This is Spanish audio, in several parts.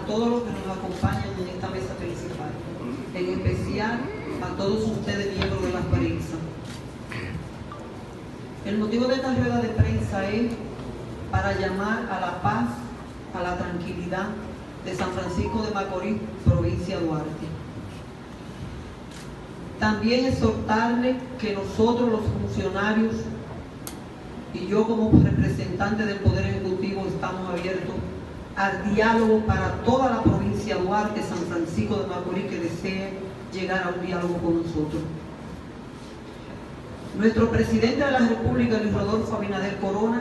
todos los que nos acompañan en esta mesa principal, en especial a todos ustedes miembros de la prensa. El motivo de esta rueda de prensa es para llamar a la paz, a la tranquilidad de San Francisco de Macorís, provincia de Duarte. También exhortarle que nosotros los funcionarios y yo como representante del Poder Ejecutivo estamos abiertos al diálogo para toda la provincia de Duarte, San Francisco de Macorís, que desee llegar a un diálogo con nosotros. Nuestro presidente de la República, Luis Rodolfo Abinader Corona,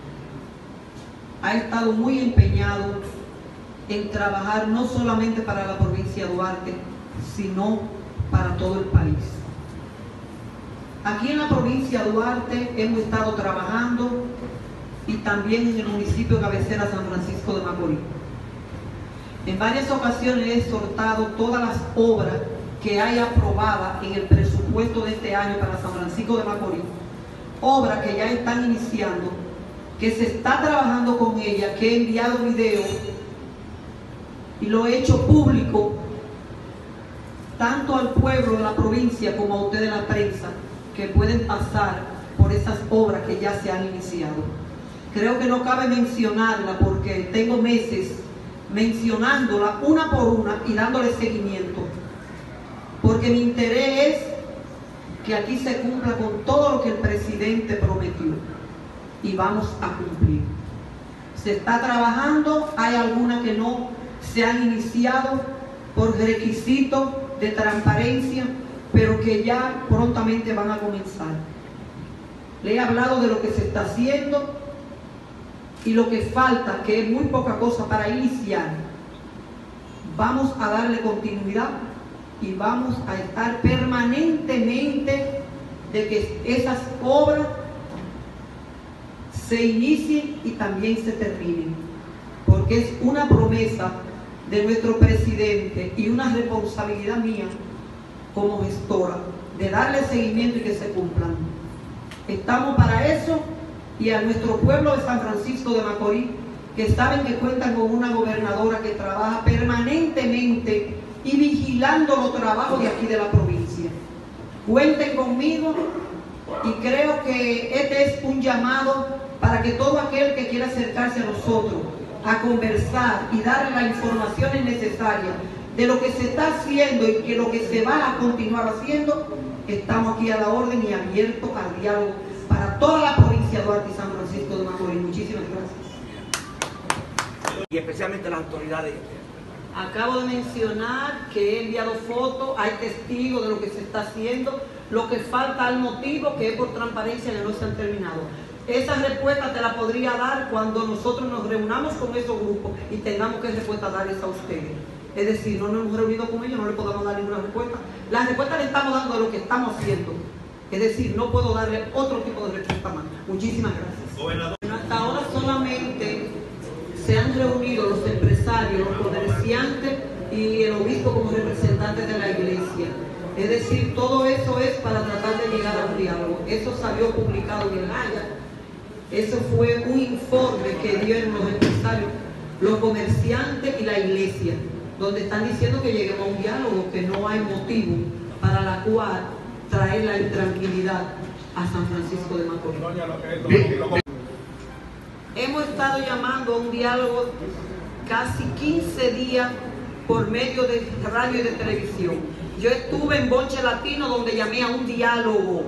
ha estado muy empeñado en trabajar no solamente para la provincia de Duarte, sino para todo el país. Aquí en la provincia de Duarte hemos estado trabajando y también en el municipio de cabecera San Francisco de Macorís. En varias ocasiones he exhortado todas las obras que hay aprobadas en el presupuesto de este año para San Francisco de Macorís, obras que ya están iniciando, que se está trabajando con ellas, que he enviado videos y lo he hecho público tanto al pueblo de la provincia como a ustedes la prensa, que pueden pasar por esas obras que ya se han iniciado. Creo que no cabe mencionarla porque tengo meses mencionándola una por una y dándole seguimiento, porque mi interés es que aquí se cumpla con todo lo que el presidente prometió y vamos a cumplir. Se está trabajando, hay algunas que no se han iniciado por requisitos de transparencia, pero que ya prontamente van a comenzar. Le he hablado de lo que se está haciendo y lo que falta, que es muy poca cosa para iniciar. Vamos a darle continuidad y vamos a estar permanentemente de que esas obras se inicien y también se terminen, porque es una promesa de nuestro presidente y una responsabilidad mía como gestora de darle seguimiento y que se cumplan. Estamos para eso, y a nuestro pueblo de San Francisco de Macorís, que saben que cuentan con una gobernadora que trabaja permanentemente y vigilando los trabajos de aquí de la provincia. Cuenten conmigo y creo que este es un llamado para que todo aquel que quiera acercarse a nosotros a conversar y darle las informaciones necesarias de lo que se está haciendo y que lo que se va a continuar haciendo, estamos aquí a la orden y abiertos al diálogo para toda la provincia de Duarte y San Francisco de Macorís. Muchísimas gracias. Y especialmente las autoridades. Acabo de mencionar que he enviado fotos, hay testigos de lo que se está haciendo, lo que falta al motivo, que es por transparencia, que no se han terminado. Esa respuesta te la podría dar cuando nosotros nos reunamos con esos grupos y tengamos que respuesta darles a ustedes. Es decir, no nos hemos reunido con ellos, no le podemos dar ninguna respuesta. La respuesta le estamos dando de lo que estamos haciendo. Es decir, no puedo darle otro tipo de respuesta más. Muchísimas gracias. Hasta ahora solamente se han reunido los empresarios, los comerciantes y el obispo como representantes de la iglesia. Es decir, todo eso es para tratar de llegar a un diálogo. Eso salió publicado en el Haya. Eso fue un informe que dieron los empresarios, los comerciantes y la iglesia, donde están diciendo que lleguemos a un diálogo, que no hay motivo para la cual traer la intranquilidad a San Francisco de Macorís. Hemos estado llamando a un diálogo casi 15 días por medio de radio y de televisión. Yo estuve en Bonche Latino, donde llamé a un diálogo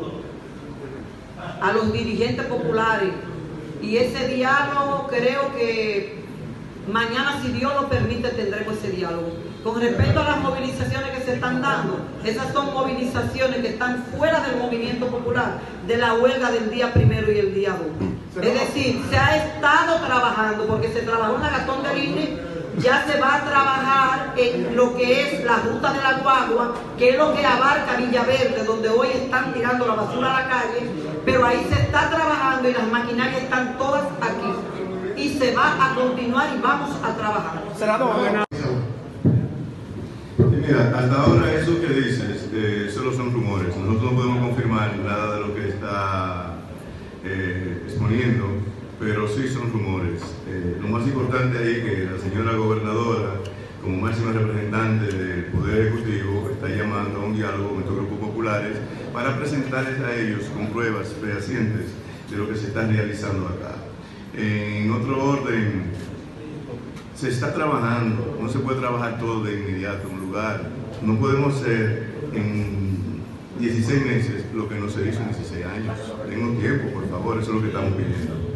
a los dirigentes populares, y ese diálogo creo que mañana, si Dios lo permite, tendremos ese diálogo. Con respecto a las movilizaciones que se están dando, esas son movilizaciones que están fuera del movimiento popular, de la huelga del día 1 y el día 2. Es decir, se ha estado trabajando, porque se trabajó en la Gastón de Linde, ya se va a trabajar en lo que es la ruta de la guagua, que es lo que abarca Villaverde, donde hoy están tirando la basura a la calle, pero ahí se está trabajando y las maquinarias están todas aquí. Y se va a continuar y vamos a trabajar. Mira, hasta ahora eso que dices solo son rumores. Nosotros no podemos confirmar nada de lo que está exponiendo, pero sí son rumores. Lo más importante ahí es que la señora gobernadora como máxima representante del Poder Ejecutivo, está llamando a un diálogo con estos grupos populares para presentarles a ellos con pruebas fehacientes de lo que se está realizando acá. En otro orden, se está trabajando, no se puede trabajar todo de inmediato en un lugar. No podemos hacer en 16 meses lo que no se hizo en 16 años. Tengo tiempo, por favor, eso es lo que estamos pidiendo.